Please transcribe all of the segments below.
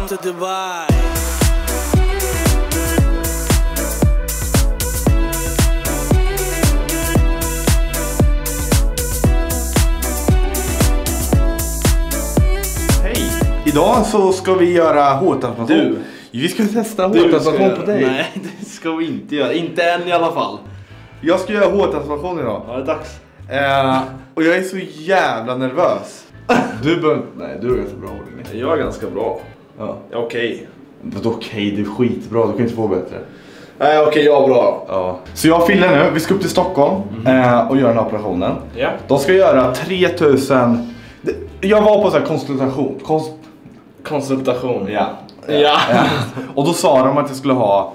Welcome to Dubai. Hej! Idag så ska vi göra hårtransplantation. Vi ska testa hårtransplantation på dig. Nej, det ska vi inte göra. Inte än i alla fall. Jag ska göra hårtransplantation idag. Ja, det är dags. Och jag är så jävla nervös. Du är ganska bra hårlinje. Jag är ganska bra. Ja. Okej. Vadå okej? Det är skitbra, du kan inte få bättre. Nej, okej, jag är bra. Ja. Så jag och Fille nu, vi ska upp till Stockholm och göra den här operationen. Ja. De ska göra 3000... Jag var på så här konsultation. Konsultation. Ja. Ja. Och då sa de att jag skulle ha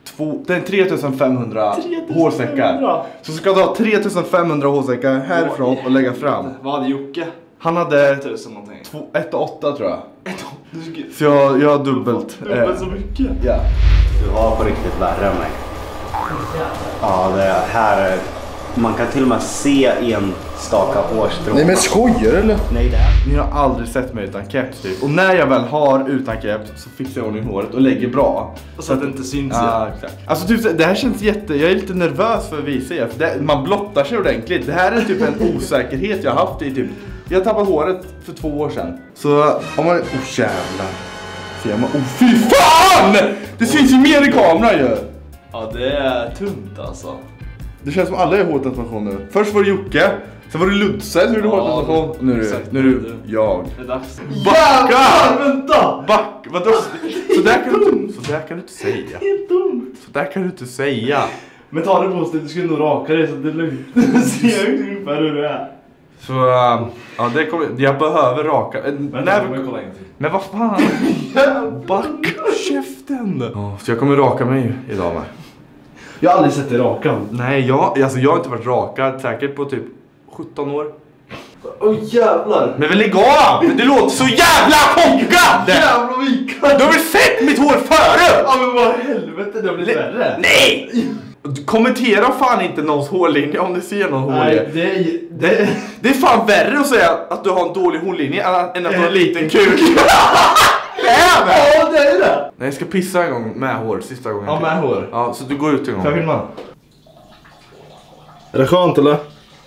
3500 hårsäckar. Så ska jag ha 3500 hårsäckar härifrån och lägga fram. Vad hade Jocke? Han hade 1000 någonting. 1,8 tror jag. Så jag har dubbelt. Dubbelt så mycket. Ja. Du var på riktigt värre än mig. Ja, det här... Man kan till och med se enstaka hårstrån. Nej men skojar eller? Nej, det är... Ni har aldrig sett mig utan keps typ. Och när jag väl har utan keps så fixar jag ordning håret och lägger bra. Så att det inte syns. Ja, exakt. Alltså typ, det här känns jag är lite nervös för att visa er. För man blottar sig ordentligt. Det här är typ en osäkerhet jag har haft i typ... Jag tappade håret för 2 år sedan. Så om man... jävlar. Ser man... fy fan! Det syns ju mer i kameran ju. Ja, det är tungt alltså. Det känns som alla gör hårtransplantation nu. Först var det Jocke, sen var det Ludse som gjorde hårtransplantation. Och nu är det jag. Det är dags. Backa! Vänta! Back! Vadå? Så där kan du inte säga. Helt dumt. Så där kan du inte säga. Men ta det på sig, du skulle nog raka dig så det är lugnt. Ser ungefär hur det är. Så ja, det kommer jag behöver raka. Men vad fan? Back käften. Så jag kommer raka mig idag med. Jag har aldrig sett dig raka. Nej, jag har inte varit rakad säkert på typ 17 år. Åh jävlar. Men väl lägg av! Men det låter så jävla chockad! Jävla vikar. Du har väl sett mitt hår förut? Ja men vad helvete, det har blivit värre. Nej! Kommentera fan inte någons hårlinje om du ser någon hårlinje. Nej, det är fan värre att säga att du har en dålig hårlinje än att du har en liten kuk. Ja, det är det. Nej, jag ska pissa en gång med hår, sista gången. Ja, med hår. Ja, så du går ut en gång. Får jag filma? Är det skönt eller?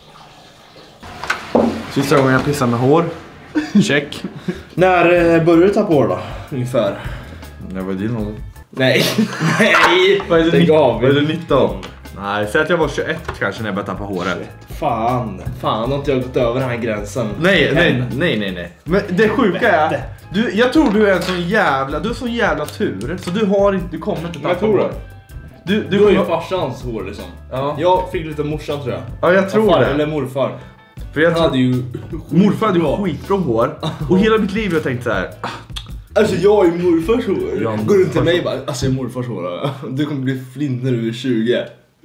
Sista gången jag pissar med hår. Check. När börjar du ta på hår då? Ungefär. Nej, vad är din ålder? Nej. Nej. Vad är det? Vad är det 19? Nej, säg att jag var 21 kanske när jag började tappa håret. Fan har inte jag gått över den här gränsen. Nej. Men det sjuka är... Jag tror du är en sån jävla... Du har sån jävla tur. Så du kommer inte tappa hår. Du har ju farsans hår liksom. Ja. Jag fick lite morsan tror jag. Ja, jag tror det. Eller morfar. För jag hade ju... Morfar hade ju skitbra hår. Och hela mitt liv har jag tänkt så här. Alltså jag är morfars hår. Ja, går runt till mig bara, alltså jag är morfars hår. Du kommer bli flint när du är 20.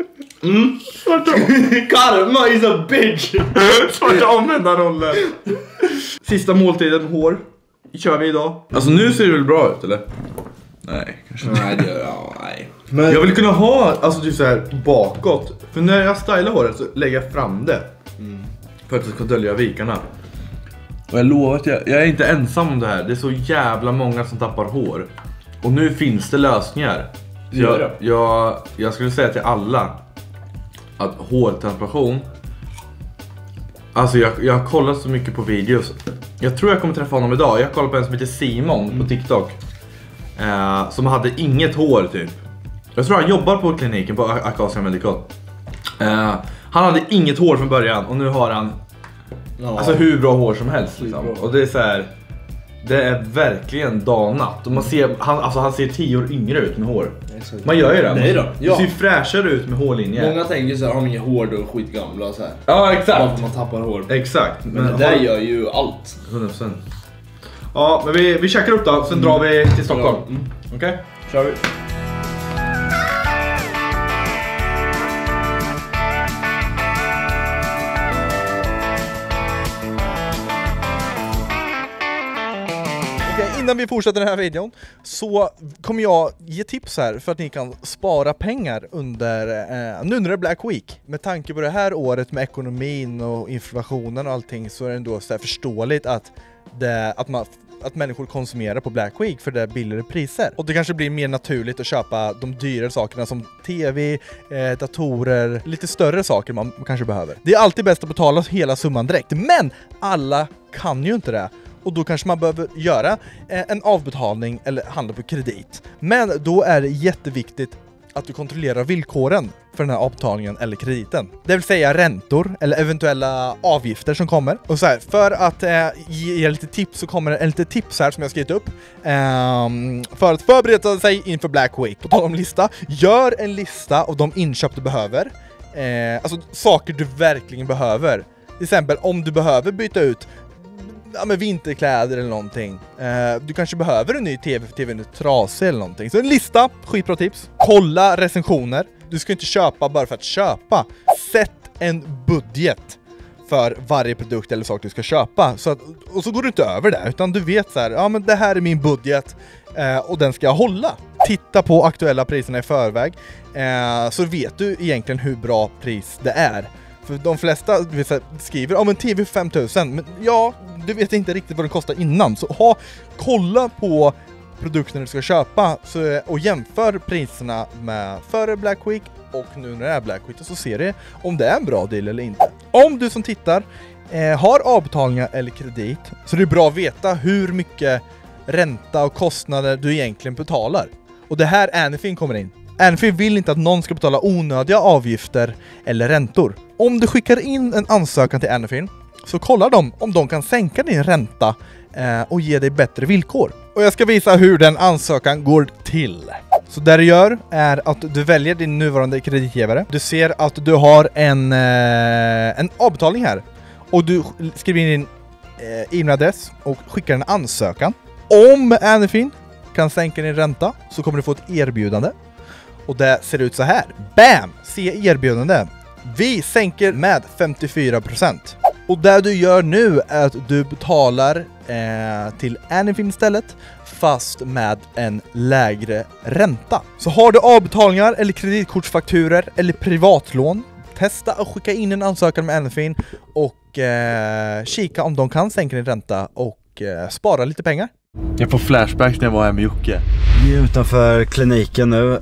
Karma is a bitch. Svarta omvända roller. Sista måltiden med hår kör vi idag. Alltså nu ser det väl bra ut eller? Nej, kanske inte. Nej, nej. Men jag vill kunna ha, alltså typ så här bakåt. För när jag stylar håret så lägger jag fram det. För att det ska dölja vikarna. Och jag lovar att jag är inte ensam om det här. Det är så jävla många som tappar hår. Och nu finns det lösningar. Så jag skulle säga till alla att hårtransplantation, alltså jag har kollat så mycket på videos. Jag tror jag kommer träffa honom idag. Jag kollade på en som heter Simon på TikTok, som hade inget hår typ. Jag tror han jobbar på kliniken på Acacia Medical. Han hade inget hår från början och nu har han alltså hur bra hår som helst liksom. Och det är så här, det är verkligen danat. Och man ser, han ser 10 år yngre ut med hår. Man gör ju det. Nej då. Det ser fräschare ut med hårlinjer. Många tänker så här, har man inget hår då är skitgamla så här. Ja, exakt. Man tappar hår. Exakt. Men det där gör ju allt. 100%. Ja, men vi checkar upp då, sen drar vi till Stockholm. Okej? Kör vi. Innan vi fortsätter den här videon så kommer jag ge tips här för att ni kan spara pengar under nu när det är Black Week. Med tanke på det här året med ekonomin och inflationen och allting så är det ändå så här förståeligt att att människor konsumerar på Black Week för det är billigare priser. Och det kanske blir mer naturligt att köpa de dyrare sakerna som tv, datorer, lite större saker man kanske behöver. Det är alltid bäst att betala hela summan direkt, men alla kan ju inte det. Och då kanske man behöver göra en avbetalning eller handla på kredit. Men då är det jätteviktigt att du kontrollerar villkoren för den här avbetalningen eller krediten. Det vill säga räntor eller eventuella avgifter som kommer. Och så här, för att ge lite tips så kommer det lite tips här som jag skrivit upp. För att förbereda sig inför Black Week. På tal om lista, gör en lista av de inköp du behöver. Alltså saker du verkligen behöver. Till exempel om du behöver byta ut med vinterkläder eller någonting. Du kanske behöver en ny tv för tvn är trasig eller någonting. Så en lista, skitbra tips. Kolla recensioner. Du ska inte köpa bara för att köpa. Sätt en budget för varje produkt eller sak du ska köpa. Och så går du inte över det, utan du vet så här, ja men det här är min budget och den ska jag hålla. Titta på aktuella priserna i förväg så vet du egentligen hur bra pris det är. För de flesta skriver om en TV för 5000, men ja, du vet inte riktigt vad den kostar innan. Så kolla på produkterna du ska köpa och jämför priserna med före Black Week och nu när det är Black Week, och så ser du om det är en bra deal eller inte. Om du som tittar har avbetalningar eller kredit, så är det bra att veta hur mycket ränta och kostnader du egentligen betalar. Och det här Anyfin kommer in. Anyfin vill inte att någon ska betala onödiga avgifter eller räntor. Om du skickar in en ansökan till Anyfin så kollar de om de kan sänka din ränta och ge dig bättre villkor. Och jag ska visa hur den ansökan går till. Så det du gör är att du väljer din nuvarande kreditgivare. Du ser att du har en avbetalning här. Och du skriver in din e-mailadress och skickar en ansökan. Om Anyfin kan sänka din ränta så kommer du få ett erbjudande. Och det ser ut så här. Bam! Se erbjudande. Vi sänker med 54%. Och det du gör nu är att du betalar till Anyfin istället, fast med en lägre ränta. Så har du avbetalningar eller kreditkortsfakturer eller privatlån, testa att skicka in en ansökan med Anyfin och kika om de kan sänka din ränta och spara lite pengar. Jag får flashbacks när jag var här med Jocke. Vi är utanför kliniken nu.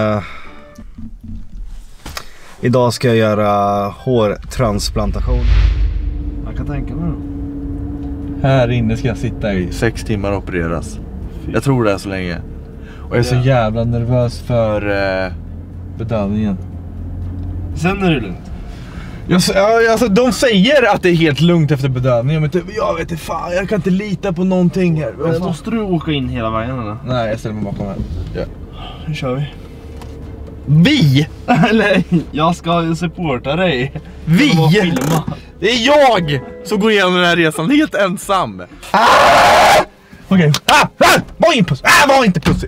Idag ska jag göra hårtransplantation. Jag kan tänka mig då. Här inne ska jag sitta i 6 timmar och opereras. Jag tror det är så länge. Och jag är så jävla nervös för bedövningen. Sen är det lugnt. Alltså, de säger att det är helt lugnt efter bedövningen, men jag vet inte fan, jag kan inte lita på någonting här. Men måste du åka in hela vägen eller? Nej, jag ställer mig bakom här. Ja. Nu kör vi. Vi? Eller, jag ska supporta dig. Vi? Det är jag som går igenom den här resan helt ensam. Okej. Var inte pussy. Var inte pussy.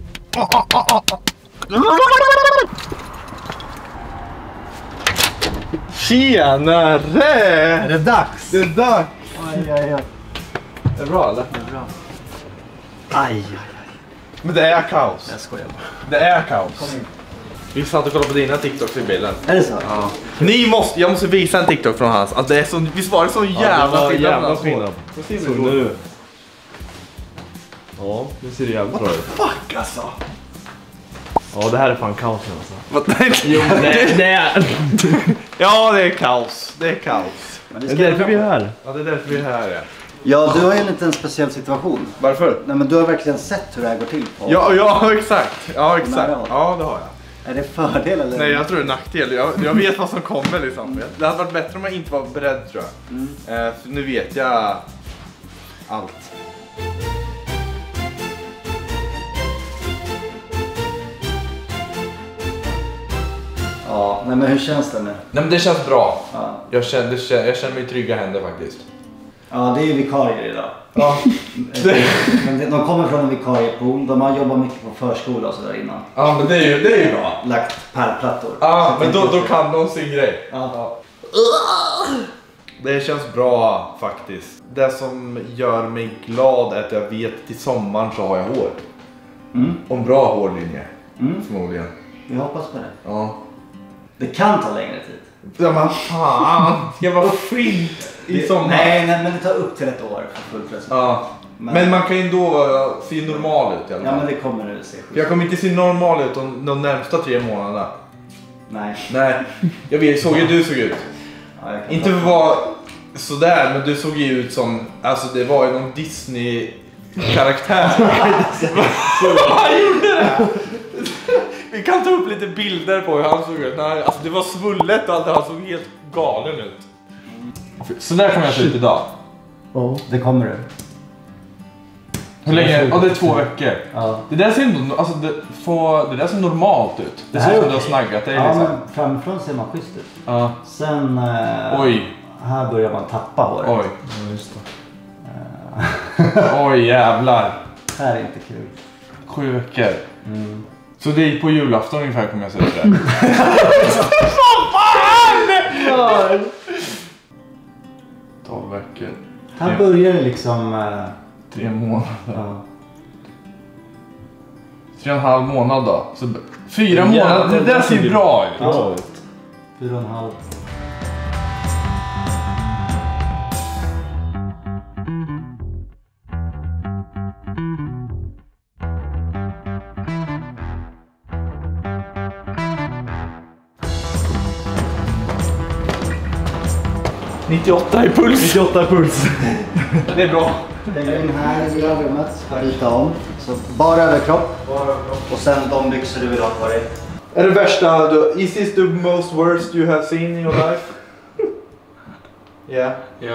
Tjenare! Är det dags? Det är dags. Aj. Det är bra eller? Det är bra. Aj. Men det är kaos. Jag skojar bara. Det är kaos. Vi satt och kollade på dina TikToks i bilden. Är det så? Ja. Jag måste visa en TikTok från hans. Alltså det är så, visst var det sån jävla skillnad? Så nu. Ja, nu ser det jävligt bra ut. Fuck alltså. Ja, det här är fan kaos alltså. Jo, det är... Ja, det är kaos. Det är kaos. Men Det är därför vi är här. Ja, det är därför vi är här. Ja. Ja, du har ju en liten speciell situation. Varför? Nej, men du har verkligen sett hur det här går till på. Ja, exakt. Ja, exakt. Ja, det har jag. Är det fördel eller? Nej, jag tror det är nackdel. Jag vet vad som kommer liksom. Det hade varit bättre om jag inte var beredd, tror jag. För nu vet jag allt. Ja, nej men hur känns det nu? Nej, men det känns bra. Ja, Jag känner mig i trygga händer faktiskt. ja det är ju vikarier idag. Ja. Men de kommer från en vikariepool. De har jobbat mycket på förskola och sådär innan. Ja, men det är ju bra. Lagt pärlplattor. Ja, men då kan de sin grej. Ja. Det känns bra faktiskt. Det som gör mig glad är att jag vet till sommaren så har jag hår. Och en bra hårlinje. Förmodligen. Vi hoppas på det. Ja. Det kan ta längre tid. Ja, men fan. Ska jag vara skint i sommar? Nej, men det tar upp till ett år för fullt resultat. Ja. Men man kan ju då se normal ut i alla fall. Ja, men det kommer du se. Jag kommer inte se normal ut de närmsta 3 månaderna. Nej. Jag vet, såg ju du såg ut. Ja, inte för att vara sådär, men du såg ju ut som, alltså det var ju någon Disney-karaktär. Han gjorde det! Vi kan ta upp lite bilder på hur han såg ut. Nej, alltså det var svullet och allt, han såg helt galen ut. Så där kommer jag se ut idag. Ja, det kommer du. Hur länge? Ja, det är 2 veckor. Ja. Det där ser ändå, alltså det där ser normalt ut. Det ser ut som du har snaggat dig liksom. Men framifrån ser man schysst ut. Ja. Sen Oj. Här börjar man tappa håret. Oj. Ja, just det. Oj, jävlar. Det här är inte kul. 7 veckor. Så det är på julafton ungefär kommer jag säga det. Fan! 12 veckor. Här börjar det liksom... 3 månader. Ja. 3,5 månad då. Så 4 månader. Det där ser bra ut. Ja. 4,5. I puls. 98 puls. Det är bra. Lägger in här i lilla rummet. Byta om. Så bara överkropp. Och sen de byxor du vill ha på dig. Är det värsta is this the most worst you have seen in your life? Yeah. Ja,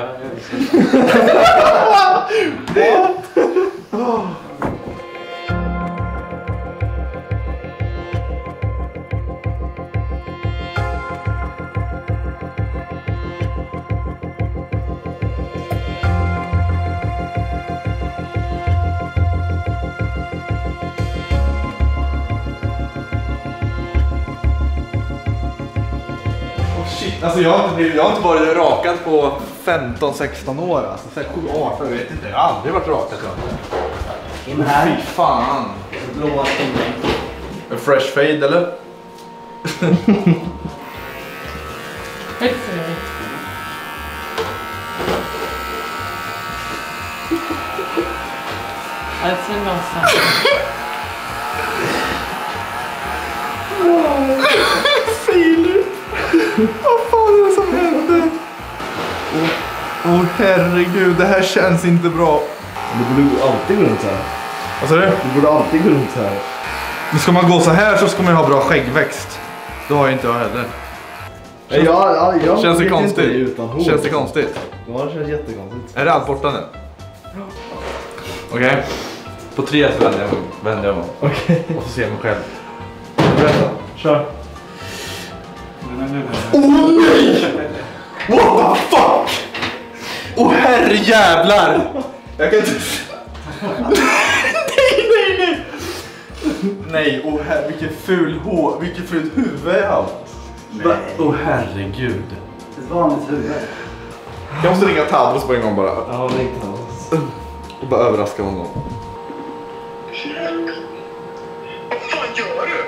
Alltså jag har inte varit rakad på 15-16 år. Alltså 7-18, jag vet inte. Jag har aldrig varit rakad. In här. Fy fan. Blåa fingrar. En fresh fade eller? Vad fan är det som händer? Åh herregud, det här känns inte bra. Du borde alltid gå runt så här. Vad sa du? Du borde alltid gå runt så här. Nu ska man gå så här så ska man ju ha bra skäggväxt. Det har jag inte jag heller. Känns det konstigt? Känns det konstigt? Ja, det känns jättekonstigt. Är det allt borta nu? Okej. På 3 så vänder jag mig. Okej. Och så ser jag mig själv. Berätta. Kör. Oh nej! What the fuck? Åh herrejävlar! Jag kan inte... nej! Nej, åh herre, vilket ful hår, vilket fult huvud jag har. Åh herregud. Ett vanligt huvud. Jag måste ringa Tavros på en gång bara. Ja, det är inte alls. Och bara överraska honom. Vad fan gör du?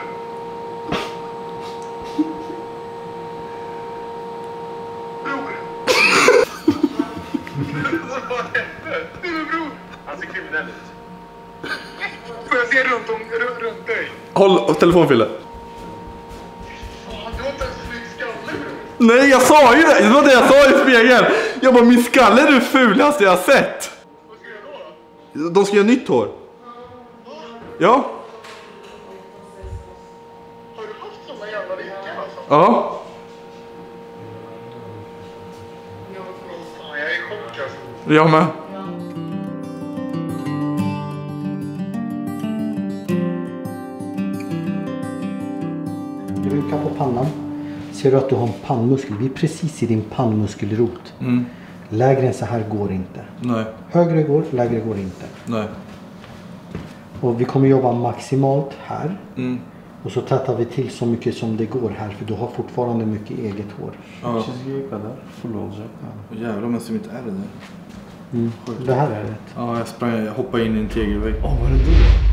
Bror. Vad hände? Du bror. Han ser kriminell ut. Får jag se runt dig? Håll telefonfille. Fan, du har inte ens flytt skalle bror. Nej, jag sa ju det! Det var det jag sa i spegeln. Jag bara, min skalle är det fulaste jag har sett. Vad ska jag göra då? De ska göra nytt hår. Ja. Har du haft såna jävla vinkar alltså? Ja. Fan, jag är i chock alltså. Jag med. Du kan på pannan. Ser du att du har en pannmuskel? Vi är precis i din pannmuskelrot. Lägre än så här går inte. Nej. Högre går, lägre går inte. Nej. Och vi kommer jobba maximalt här. Mm. Och så tätar vi till så mycket som det går här. För du har fortfarande mycket eget hår. Ja. Jävlar om jag ser mitt ärr där. Det här är rätt. Ja, jag hoppade in i en tegelvägg. Vad är det då?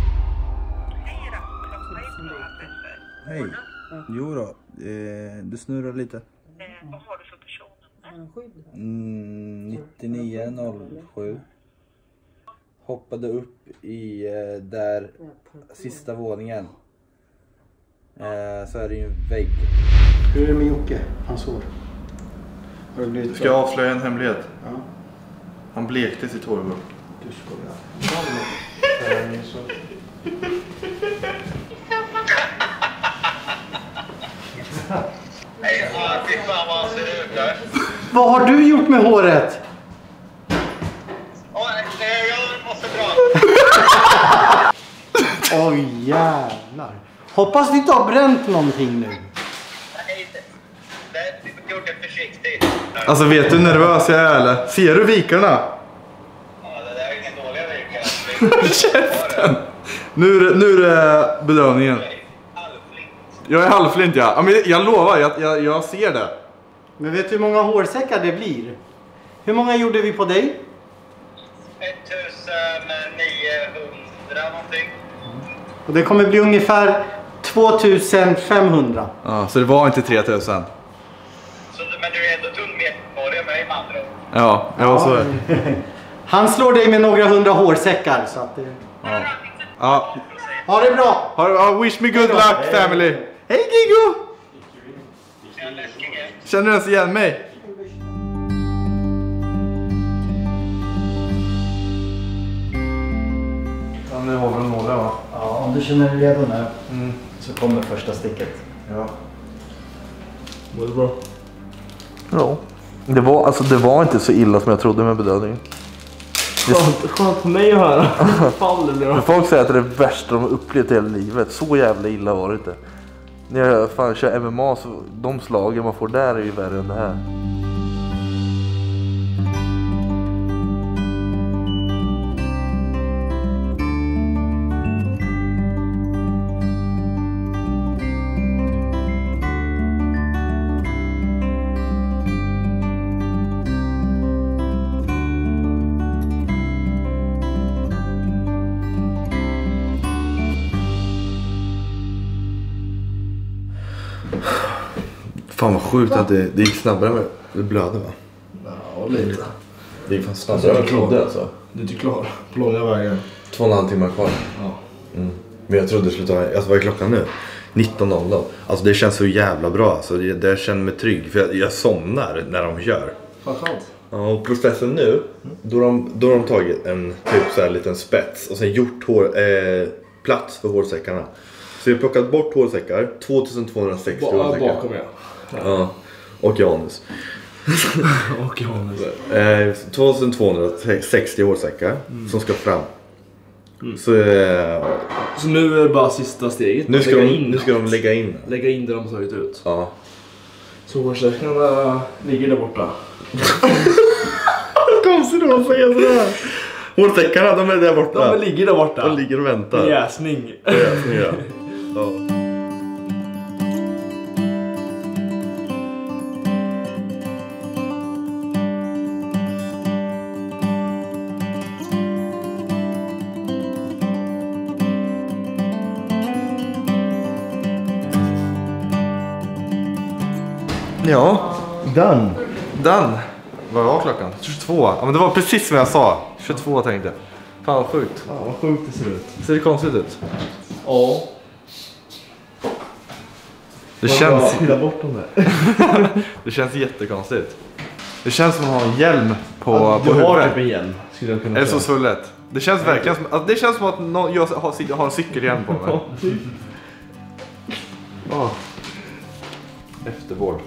Hej. Jo då, det snurrar lite. Vad har du för personnummer? 9907. hoppade upp i där sista våningen. Så är det ju en vägg. Hur är det med Jocke? Hans hår? Ska jag avslöja en hemlighet? Ja. Han blekte sitt hår. Du skojar. Nej, fy fan vad han ser ut där. Vad har du gjort med håret? Jag måste dra. Oj jävlar. Hoppas ni inte har bränt någonting nu. Nej, det gjort det försiktigt. Alltså vet du hur nervös jag är eller? Ser du vikarna? Ja, det där är ingen dåliga vikar. Käften! Nu är det bedövningen. Jag är halvflint ja. Men jag lovar, jag ser det. Men vet du hur många hårsäckar det blir? Hur många gjorde vi på dig? 1900 någonting. Och det kommer bli ungefär 2500. Ja, så det var inte 3000. Så, men du är ändå tung medborgare med mig med andra ord. Ja, så är det. Han slår dig med några 100 hårsäckar så att det... Ja. Ha det bra! Wish me good luck family. Hej Gigo! Känner du ens igen mig? Ja, nu har vi en mål va? Ja, om du känner dig redo nu så kommer första sticket. Ja. Var det bra? Ja. Det var inte så illa som jag trodde med bedövningen. Skönt för mig att höra. Fan, det blir bra. Folk säger att det är det värsta de upplevt i hela livet. Så jävla illa var det inte. När jag fan kör MMA så de slagen man får där är ju värre än det här. Fan vad sjukt att det gick snabbare än det blödde va? Ja, lite. Det gick fan snabbare än jag trodde alltså. Du är klar på långa vägar. 2,5 timmar kvar. Ja. Men jag trodde det skulle ta, alltså vad är klockan nu? 19:00. Alltså det känns så jävla bra alltså. Jag känner mig trygg för jag somnar när de kör. Fan skönt. Ja, och processen nu, då har de tagit en typ så här liten spets och sen gjort plats för hårsäckarna. Så jag har plockat bort hårsäckar, 2260 hårsäckar. Bakom jag. Ja, och Janus. Och Janus. 2260 hårsäckar som ska fram. Så nu är det bara sista steget. nu ska de lägga in. Lägga in det de har tagit ut. Ja. Så hårsäckarna ligger där borta. Konstigt då att säga sådär. Hårsäckarna, de är där borta. De ligger där borta. De ligger och väntar. Jäsning. Jäsning, ja. Ja. Ja, Done. done. Vad var klockan? 22. Ja, men det var precis som jag sa. 22 tänkte jag. Fan vad sjukt. Ja, vad sjukt det ser ut. Ser det konstigt ut? Ja. Det känns... Pilla bort dem där. Det känns jättekonstigt. Det känns som att ha en hjälm på Du har huvudet. typ en hjälm, skulle jag kunna Är det säga. så svullet? Det känns verkligen som, alltså, det känns som att jag har en cykelhjälm på mig. Eftervård.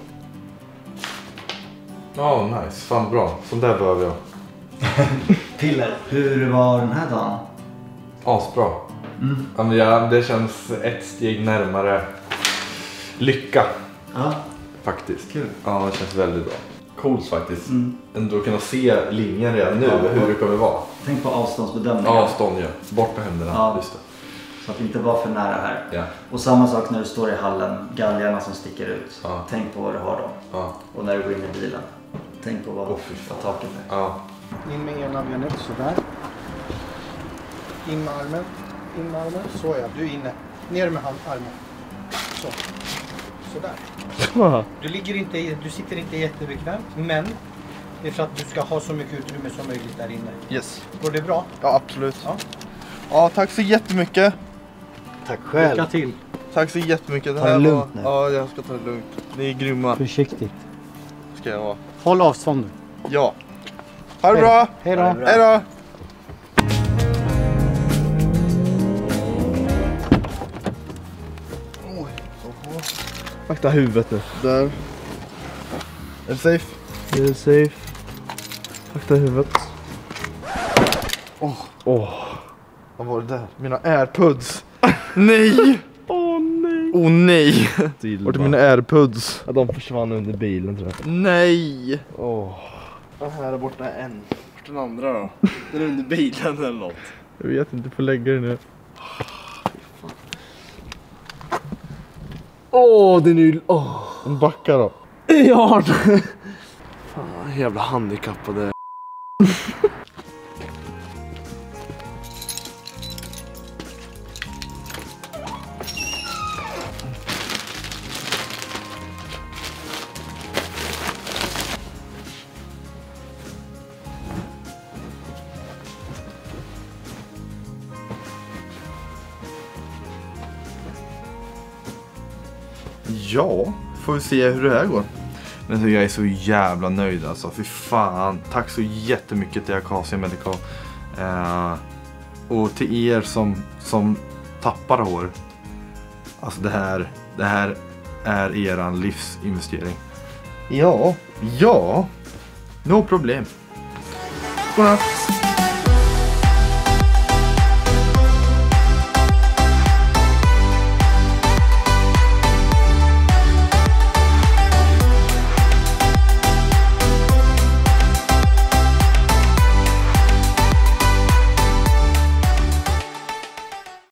Nice. Fan bra. Sån där behöver jag. Piller. Hur var den här dagen? Asbra. Ja, men det känns ett steg närmare lycka. Ja. Faktiskt. Kul. Ja, det känns väldigt bra. Coolt faktiskt. Ändå kunna se linjen redan nu, hur det kommer vara. Tänk på avståndsbedömning. Avstånd, ja. Bort med händerna. Ja. Just det. Så att det inte var för nära här. Ja. Och samma sak när du står i hallen, galgarna som sticker ut. Ja. Tänk på vad du har dem. Ja. Och när du går in i bilen, tänk på vad fy fan. taket är. Ja. In med ena benet, sådär. In med armen. In med armen. Så ja, du är inne. Ner med armen. Så. Sådär. Du sitter inte jättebekvämt, men Det är för att du ska ha så mycket utrymme som möjligt där inne. Yes. Går det bra? Ja, absolut. Ja. Ja, tack så jättemycket. Tack själv. Lycka till. Tack så jättemycket. Ta det lugnt nu. Ja, jag ska ta det lugnt. Ni är grymma. Försiktigt. Ska jag vara. Håll avstånd nu. Ja. Ha det bra. Hej då. Hej då. Akta huvudet nu. Där. Är det safe? Det är safe. Akta huvudet. Vad var det där? Mina airpods. Nej! Åh nej! Vart är mina airpods? Ja, de försvann under bilen tror jag. Nej! Och här borta är en. Vart den andra då? Den är under bilen eller något. Jag vet inte, får lägga den nu. Den är ju... En backa då. Ja! Fan, jävla handikappade. Ja, får vi se hur det här går. Men jag är så jävla nöjd alltså. Fy fan. Tack så jättemycket till Acacia Medical. Och till er som tappar hår. Alltså det här är eran livsinvestering. Ja. No problem. Godnatt.